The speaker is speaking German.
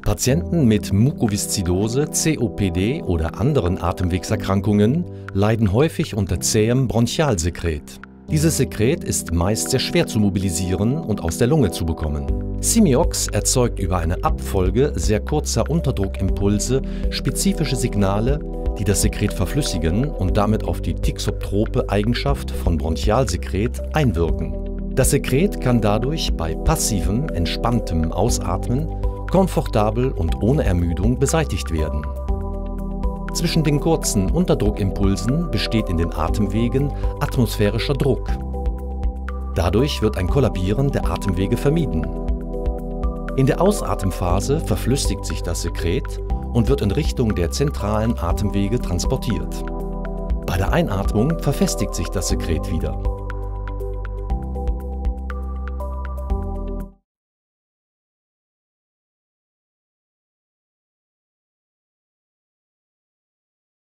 Patienten mit Mukoviszidose, COPD oder anderen Atemwegserkrankungen leiden häufig unter zähem Bronchialsekret. Dieses Sekret ist meist sehr schwer zu mobilisieren und aus der Lunge zu bekommen. Simiox erzeugt über eine Abfolge sehr kurzer Unterdruckimpulse spezifische Signale, die das Sekret verflüssigen und damit auf die thixotrope Eigenschaft von Bronchialsekret einwirken. Das Sekret kann dadurch bei passivem, entspanntem Ausatmen komfortabel und ohne Ermüdung beseitigt werden. Zwischen den kurzen Unterdruckimpulsen besteht in den Atemwegen atmosphärischer Druck. Dadurch wird ein Kollabieren der Atemwege vermieden. In der Ausatemphase verflüssigt sich das Sekret und wird in Richtung der zentralen Atemwege transportiert. Bei der Einatmung verfestigt sich das Sekret wieder.